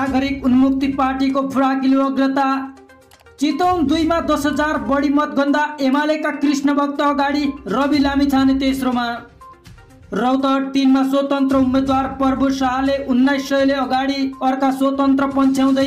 नागरिक उन्मुक्ति पार्टीको फराकिलो अग्रता। चितवन 2 मा 10,000 बढी मतगन्दा एमालेका कृष्ण भक्त अगाडि, रवि लामिछाने तेस्रोमा। रौतहट 3 मा स्वतन्त्र उम्मेद्वार प्रभु शाहले 1900 ले अगाडि अर्का स्वतन्त्र पन्छ्याउँदै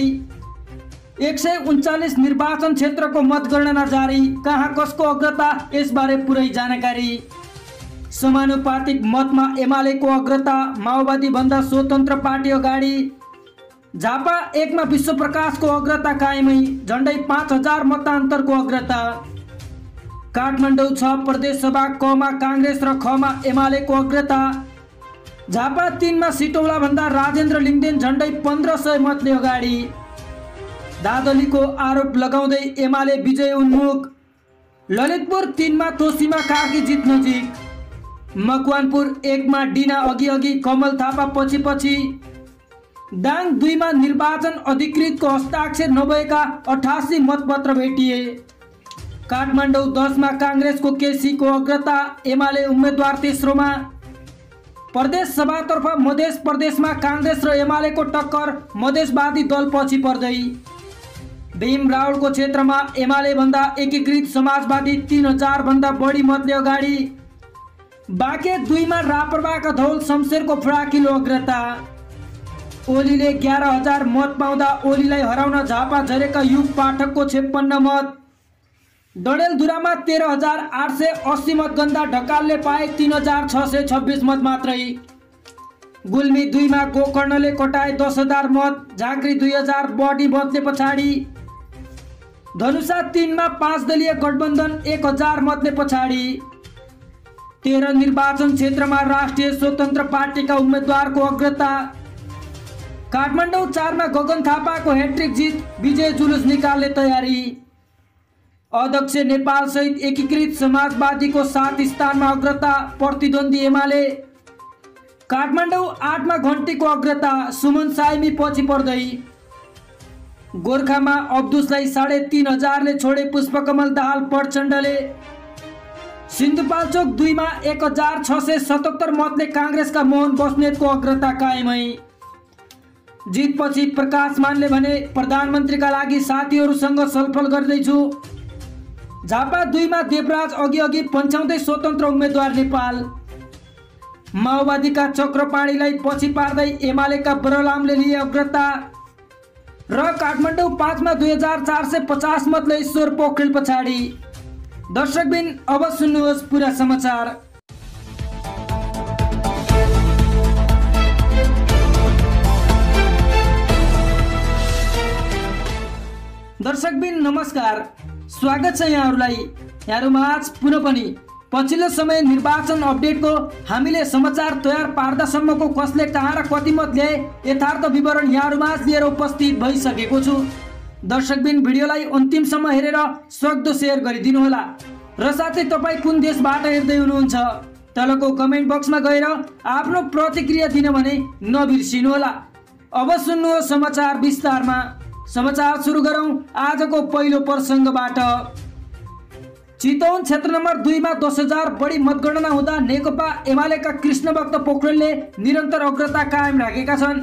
139 निर्वाचन क्षेत्रको मतगणना जारी। कहाँ कसको अग्रता, यसबारे पुरै जानकारी। समानुपातिक मतमा एमालेको अग्रता, माओवादी भन्दा स्वतन्त्र पार्टी अगाडि। झापा 1 मा विश्वप्रकाशको अग्रता कायमै, झण्डै 5000 मतान्तरको अग्रता। काठमाडौँ 6 प्रदेश सभा क मा कांग्रेस र ख मा एमालेको अग्रता। झापा 3 मा सिटौला भन्दा राजेन्द्र लिङ्गदेन झण्डै 1500 मतले अगाडि। दादलीको आरोप लगाउँदै एमाले विजय उन्मुख। ललितपुर 3 मा तोसीमा काकी जित नजिक। मकवानपुर 1 मा डिना अघि कमल थापा पछि। दाङ 2 मा निर्वाचन अधिकृतको हस्ताक्षर नभएका 88 मतपत्र भेटिए। काठमाडौँ 10 मा कांग्रेसको केसीको अग्रता, एमाले उम्मेद्वार तेस्रोमा। प्रदेश सभातर्फ मध्य प्रदेशमा कांग्रेस र एमालेको टक्कर, मधेसवादी दल पछि पर्दै। भीम रावलको क्षेत्रमा एमाले भन्दा एकीकृत समाजवादी 3000 भन्दा बढी मतले अगाडि। बाँके 2 मा राप्रपाका धौल शमशेरको फराकिलो अग्रता। ओलीले 11000 मत पाउँदा ओलीलाई हराउन झापा झरेका युग पाठकको 56 मत। डडेलधुरामा 13880 मतगन्दा ढकालले पाए 3626 मत मात्रै। गुल्मी 2 मा गोकर्णले कटाए 10000 मत, झाँक्री 2000 बढी मतले पछाडि। धनुषा 3 मा 5 दलीय गठबन्धन 1000 मतले पछाडि। 13 निर्वाचन क्षेत्रमा राष्ट्रिय स्वतन्त्र पार्टीका उम्मेद्वारको अग्रता। काठमाडौँ 4 मा गगन थापाको ह्याट्रिक जित, विजय जुलुस निकाल्ने तयारी। अध्यक्ष नेपाल सहित एकीकृत समाजवादीको 7 स्थानमा अग्रता, प्रतिद्वन्दी एमाले। काठमाडौँ 8 मा घन्टीको अग्रता, सुमन साइमी पछि पर्दै। गोर्खामा अब्दुसलाई 3500 ले छोडे पुष्पकमल दाहाल प्रचण्डले। सिन्धुपाल्चोक 2 मा 1677 मतले कांग्रेसका मोहन बस्नेतको अग्रता कायमै। जितपछि प्रकाश मानले भने, प्रधानमन्त्रीका लागि साथीहरूसँग छलफल गर्दैछु। झापा 2 मा देवराज अघि पन्छ्याउँदै स्वतन्त्र उम्मेद्वार नेपाल। माओवादीका चक्रपाणीलाई पछि पार्दै एमालेका बरलामले लिए अग्रता। र काठमाडौँ 5 मा 2450 मतले ईश्वर पोखरेल पछाडि। दर्शकबिन, अब सुन्नुहोस् पुरा समाचार। दर्शकबिन नमस्कार, स्वागत छ यहाँहरुमा आज पुनः पनि पछिल्लो समय निर्वाचन अपडेटको हामीले समाचार तयार पार्दासम्मको कसले कहाँ र कति मत ल्याए यथार्थ विवरण यहाँहरुमा लिएर उपस्थित भइसकेको छु। दर्शकबिन, भिडियोलाई अन्तिमसम्म हेरेर सक्दो शेयर गरिदिनु होला र साथै तपाई कुन देशबाट हेर्दै हुनुहुन्छ तलको कमेन्ट बक्समा गएर आफ्नो प्रतिक्रिया दिन भने नबिर्सिनु होला। अब सुन्नुहोस् समाचार विस्तारमा। समाचार सुरु गरौं आजको पहिलो प्रसंगबाट। चितवन क्षेत्र नम्बर 2 मा 10,000 बढी मतगणना हुँदा नेकपा एमालेका कृष्ण भक्त पोखरेलले निरन्तर अग्रता कायम राखेका छन्।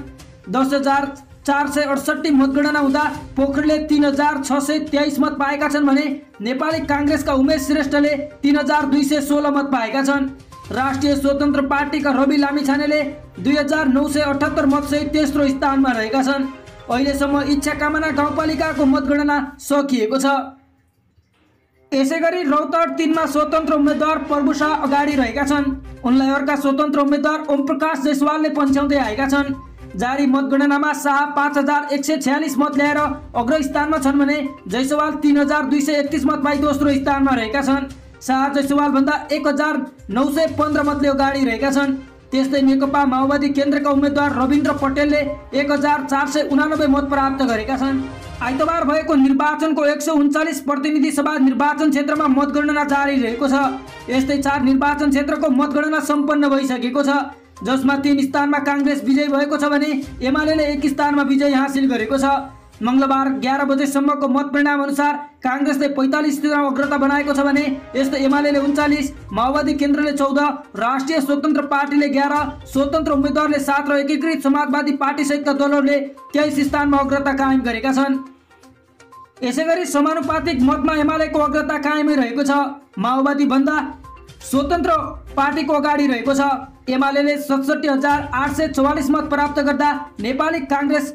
10,468 मतगणना हुँदा पोखरेलले 3,623 मत पाएका छन् भने नेपाली कांग्रेसका उमेश श्रेष्ठले 3,216 मत पाएका छन्। राष्ट्रिय स्वतन्त्र पार्टीका रवि लामिछानेले 2,978 मतसहित तेस्रो स्थानमा रहेका छन्। अहिलेसम्म इच्छाकामना गाउँपालिकाको मतगणना सकिएको छ। यसैगरी रौतहट 3 मा स्वतन्त्र उम्मेद्वार प्रभु शाह अगाडि रहेका छन्। उनलाई अर्का स्वतन्त्र उम्मेद्वार ओमप्रकाश जयसवालले पन्छ्याउँदै आएका छन्। जारी मतगणनामा शाह 5146 मत ल्याएर अग्रस्थानमा छन् भने जयसवाल 3231 मत पाई दोस्रो स्थानमा रहेका छन्। शाह जयसवाल भन्दा 1915 मतले अगाडि रहेका छन्। त्यस्तै नेकपा माओवादी केन्द्रका उम्मेद्वार रविन्द्र पटेलले 1489 मत प्राप्त गरेका छन्। आइतबार भएको निर्वाचनको 139 प्रतिनिधि सभा निर्वाचन क्षेत्रमा मतगणना जारी रहेको छ। यस्तै 4 निर्वाचन क्षेत्रको मतगणना सम्पन्न भइसकेको छ, जसमा 3 स्थानमा कांग्रेस विजयी भएको छ भने एमालेले 1 स्थानमा विजय हासिल गरेको छ। मंगलबार 11 बजेसम्मको मत परिणाम अनुसार कांग्रेसले 45 सीटमा अग्रता बनाएको छ भने यस्तै एमालेले 39, माओवादी केन्द्रले 14, राष्ट्रिय स्वतन्त्र पार्टीले 11, स्वतन्त्र उम्मेदवारले 7 र एकीकृत समाजवादी पार्टी सहितका दलहरूले 23 स्थानमा अग्रता कायम गरेका छन्। यसैगरी समानुपातिक मतमा एमालेको अग्रता कायमै रहेको छ। माओवादी भन्दा स्वतन्त्र पार्टीको अगाडि रहेको छ। एमालेले 67,844 मत प्राप्त गर्दा नेपाली कांग्रेस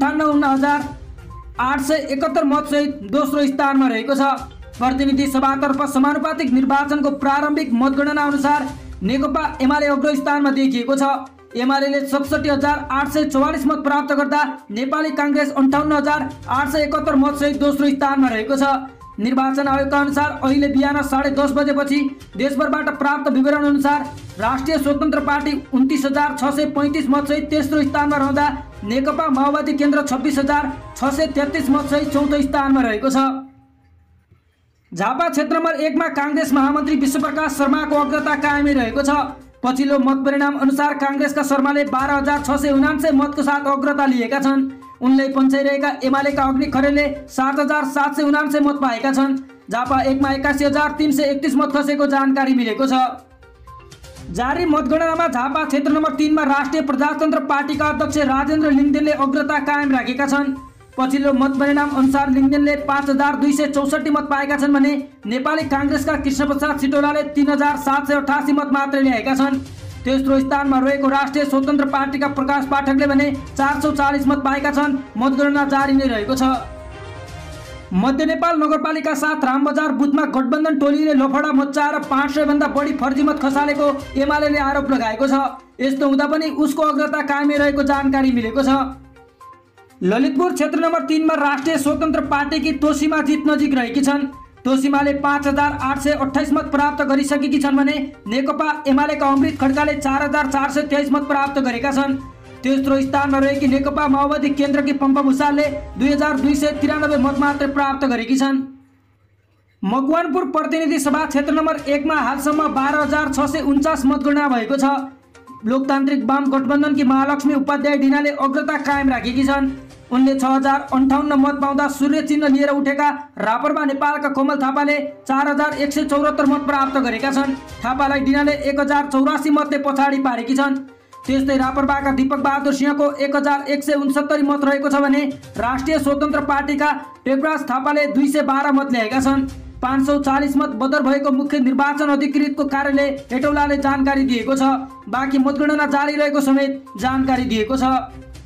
58,871 मतसहित दोस्रो स्थानमा रहेको छ। प्रतिनिधि सभातर्फ समानुपातिक निर्वाचनको प्रारम्भिक मतगणना अनुसार नेकपा एमाले अग्लो स्थानमा देखिएको छ। एमालेले 67,844 मत प्राप्त गर्दा नेपाली कांग्रेस 58,871 मतसहित दोस्रो स्थानमा रहेको छ। निर्वाचन आयोगका अनुसार अहिले बिहान 10:30 बजेपछि देशभरबाट प्राप्त विवरण अनुसार राष्ट्रिय स्वतन्त्र पार्टी 29,635 मतसहित तेस्रो स्थानमा रहँदा नेकपा माओवादी केन्द्र 26,633 मतसहित चौथो स्थानमा रहेको छ। झापा क्षेत्र नम्बर 1 मा कांग्रेस महामन्त्री विश्वप्रकाश शर्माको अग्रता कायमै रहेको छ। पछिल्लो मत परिणाम अनुसार कांग्रेसका शर्माले 12,679 मतको साथ अग्रता लिएका छन्। उनले पन्छाइरहेका एमालेका अग्नि खरेलले 7,779 मत पाएका छन्। झापा 1 मा 81,331 मत खसेको जानकारी मिलेको छ। जारी मतगणनामा झापा क्षेत्र नम्बर 3 मा राष्ट्रिय प्रजातन्त्र पार्टीका अध्यक्ष राजेन्द्र लिङदेनले अग्रता कायम राखेका छन्। पछिल्लो मत परिणाम अनुसार लिङदेनले 5,264 मत पाएका छन् भने नेपाली कांग्रेसका कृष्णप्रसाद सिटौलाले 3,788 मत मात्रै ल्याएका छन्। तेस्रो स्थानमा रहेको राष्ट्रिय स्वतन्त्र पार्टीका प्रकाश पाठकले भने 440 मत पाएका छन्। मतगणना जारी नै रहेको छ। मध्य नेपाल नगरपालिका 7 रामबजार बुथमा गठबन्धन टोलीले लफडा मच्चाएर 500 भन्दा बढी फर्जी मत खसालेको एमालेले आरोप लगाएको छ। यस्तो हुँदा पनि उसको अग्रता कायमै रहेको जानकारी मिलेको छ। ललितपुर क्षेत्र नम्बर 3 मा राष्ट्रिय स्वतन्त्र पार्टीकी तोसीमा जित नजिक रहेकी छन्। तोसीमाले 5,828 मत प्राप्त गरिसकेकी छन् भने नेकपा एमालेका अमृत खड्काले 4,423 मत प्राप्त गरेका छन्। तेस्रो स्थानमा रहेकी नेकपा माओवादी केन्द्रकी पम्पा भुसालले 2,293 मत मात्र प्राप्त गरेकी छन्। मकवानपुर प्रतिनिधि सभा क्षेत्र नम्बर 1 मा हालसम्म 12,649 मतगणना भएको छ। लोकतान्त्रिक वाम गठबन्धनकी महालक्ष्मी उपाध्याय ढिनाले अग्रता कायम राखेकी छन्। उनले 6,058 मत पाउँदा सूर्य चिन्ह लिएर उठेका रापरपा नेपालका कमल थापाले 4,174 मत प्राप्त गरेका छन्। थापालाई ढिनाले 1,084 मतले पछाडि पारेकी छन्। त्यस्तै रापरपाका दीपक बहादुर सिंहको 1,169 मत रहेको छ भने राष्ट्रिय स्वतन्त्र पार्टीका टेकराज थापाले 212 मत ल्याएका छन्। 540 मत बदर भएको मुख्य निर्वाचन अधिकृतको कार्यालय हेटौलाले जानकारी दिएको छ। बाँकी मतगणना जारी रहेको समेत जानकारी दिएको छ।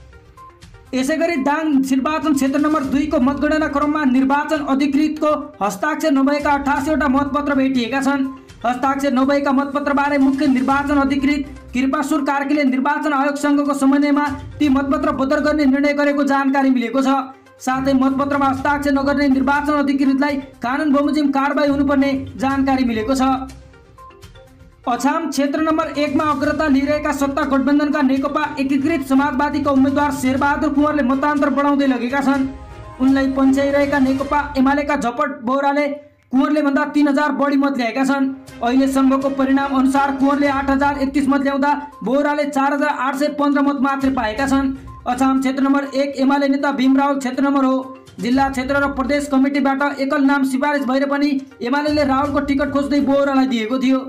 यसैगरी दाङ निर्वाचन क्षेत्र नम्बर 2 को मतगणना क्रममा निर्वाचन अधिकृतको हस्ताक्षर नभएका 88 वटा मतपत्र भेटिएका छन्। हस्ताक्षर नभएका मतपत्रबारे मुख्य निर्वाचन अधिकृत कृपासुर कार्कीले निर्वाचन आयोगसँगको समन्वयमा ती मतपत्र बदर गर्ने निर्णय गरेको जानकारी मिलेको छ। साथै मतपत्रमा हस्ताक्षर नगर्ने निर्वाचन अधिकृतलाई कानुन बमोजिम कारबाही हुनुपर्ने जानकारी मिलेको छ। अछाम क्षेत्र नम्बर 1 मा अग्रता लिइरहेका सत्ता गठबन्धनका नेकपा एकीकृत समाजवादीका उम्मेद्वार शेरबहादुर कुँवरले मतान्तर बढाउँदै लगेका छन्। उनलाई पन्छाइरहेका नेकपा एमालेका झपट बोहराले कुँवरले भन्दा 3,000 बढी मत ल्याएका छन्। अहिलेसम्मको परिणाम अनुसार कुँवरले 8,031 मत ल्याउँदा बोहराले 4,815 मत मात्र पाएका छन्। अछाम क्षेत्र नम्बर 1 एमाले नेता भीम रावल क्षेत्र नम्बर हो। जिल्ला क्षेत्र र प्रदेश कमिटीबाट एकल नाम सिफारिस भएर पनि एमालेले रावलको टिकट खोज्दै बोहरालाई दिएको थियो।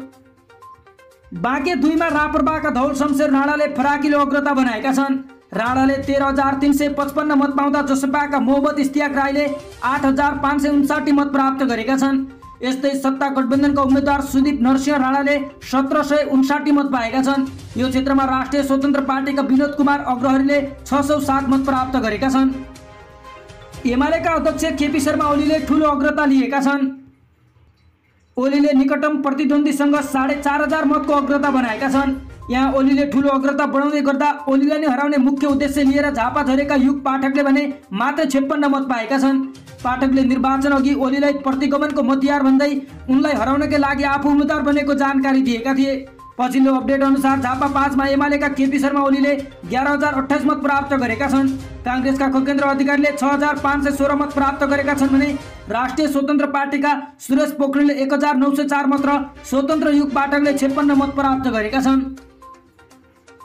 बाँके 2 मा रापरपाका धौल शमशेर राणाले फराकिलो अग्रता बनाएका छन्। राणाले 13,355 मत पाउँदा जसपाका मोहम्मद इस्तियाक राईले 8,559 मत प्राप्त गरेका छन्। यस्तै सत्ता गठबन्धनका उम्मेद्वार सुदीप नरसिंह राणाले 1,759 मत पाएका छन्। यो क्षेत्रमा राष्ट्रिय स्वतन्त्र पार्टीका विनोद कुमार अग्रहरीले 607 मत प्राप्त गरेका छन्। एमालेका अध्यक्ष केपी शर्मा ओलीले ठूलो अग्रता लिएका छन्। ओलीले निकटतम प्रतिद्वन्दीसँग 4,500 मतको अग्रता बनाएका छन्। यहाँ ओलीले ठूलो अग्रता बढाउँदै गर्दा ओलीलाई नै हराउने मुख्य उद्देश्य लिएर झापा झरेका युग पाठकले भने मात्र 56 मत पाएका छन्। पाठकले निर्वाचन अघि ओलीलाई प्रतिगमनको मतयार भन्दै उनलाई हराउनकै लागि आफू उम्मेदवार बनेको जानकारी दिएका थिए। पछिल्लो अपडेट अनुसार झापा 5 मा एमालेका केपी शर्मा ओलीले 11,028 मत प्राप्त गरेका छन्। कांग्रेसका खगेन्द्र अधिकारीले 6,516 मत प्राप्त गरेका छन् भने राष्ट्रिय स्वतन्त्र पार्टीका सुरेश पोखरेलले 1,904 मत र स्वतन्त्र युग पाठकले 56 मत प्राप्त गरेका छन्।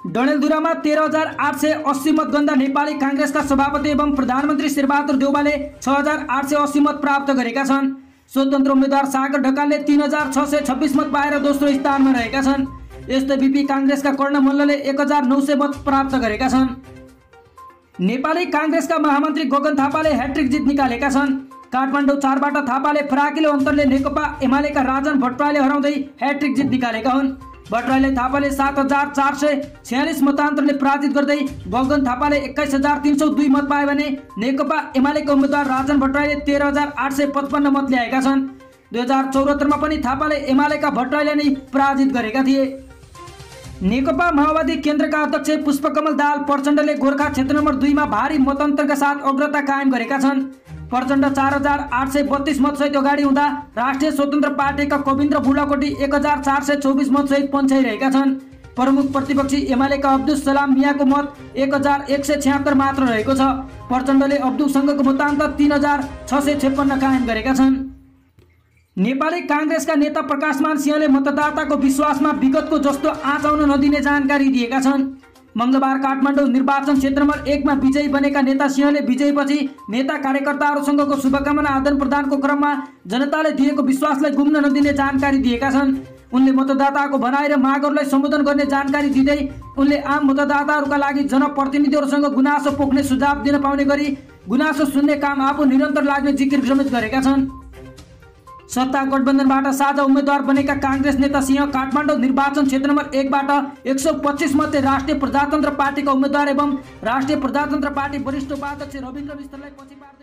डडेलधुरामा 13,880 मतभन्दा नेपाली काङ्ग्रेसका सभापति एवं प्रधानमन्त्री शेरबहादुर देउवाले 6,880 मत प्राप्त गरेका छन्। स्वतन्त्र उम्मेद्वार सागर ढकालले 3,626 मत पाएर दोस्रो स्थानमा रहेका छन्। यस्तै बीपी काङ्ग्रेसका कर्ण मल्लले 1,900 मत प्राप्त गरेका छन्। नेपाली काङ्ग्रेसका महामन्त्री गगन थापाले ह्याट्रिक जित निकालेका छन्। काठमाडौँ 4बाट थापाले फराकिलो अन्तरले नेकपा एमालेका राजन भट्टराईले हराउँदै ह्याट्रिक जित निकालेका हुन्। भट्टराईले थापाले 7,446 मतान्तरले पराजित गर्दै गगन थापाले 21,302 मत पाए भने नेकपा एमालेका उम्मेद्वार राजन भट्टराईले 13,855 मत ल्याएका छन्। 2074मा पनि थापाले एमालेका भट्टराईले नै पराजित गरेका थिए। नेकपा माओवादी केन्द्रका अध्यक्ष पुष्पकमल दाहाल प्रचण्डले गोर्खा क्षेत्र नम्बर 2 मा भारी मतअन्तरका साथ अग्रता कायम गरेका छन्। प्रचण्ड 4,832 मतसहित अगाडि हुँदा राष्ट्रिय स्वतन्त्र पार्टीका कविन्द्र बुढाकोटी 1,424 मतसहित पन्छाइरहेका छन्। प्रमुख प्रतिपक्षी एमालेका अब्दुल सलाम मियाको मत 1,176 मात्र रहेको छ। प्रचण्डले अब्दुलसँगको मतान्तर 3,656 कायम गरेका छन्। नेपाली काङ्ग्रेसका नेता प्रकाशमान सिंहले मतदाताको विश्वासमा विगतको जस्तो आँच आउन नदिने जानकारी दिएका छन्। मंगलबार काठमाडौँ निर्वाचन क्षेत्र नम्बर 1 मा विजयी बनेका नेता सिंहले विजयपछि नेता कार्यकर्ताहरूसँगको शुभकामना आदान प्रदानको क्रममा जनताले दिएको विश्वासलाई गुम्न नदिने जानकारी दिएका छन्। उनले मतदाताको भनाइ र मागहरूलाई सम्बोधन गर्ने जानकारी दिँदै उनले आम मतदाताहरूका लागि जनप्रतिनिधिहरूसँग गुनासो पोख्ने सुझाव दिन पाउने गरी गुनासो सुन्ने काम आफू निरन्तर लाग्ने जिकिर समेत गरेका छन्। सत्ता गठबन्धनबाट साझा उम्मेद्वार बनेका काङ्ग्रेस नेता सिंह काठमाडौँ निर्वाचन क्षेत्र नम्बर 1 बाट 125 मध्ये राष्ट्रिय प्रजातन्त्र पार्टीका उम्मेद्वार एवं राष्ट्रिय प्रजातन्त्र पार्टी वरिष्ठ उपाध्यक्ष रविन्द्र विष्टलाई पछि पार्दै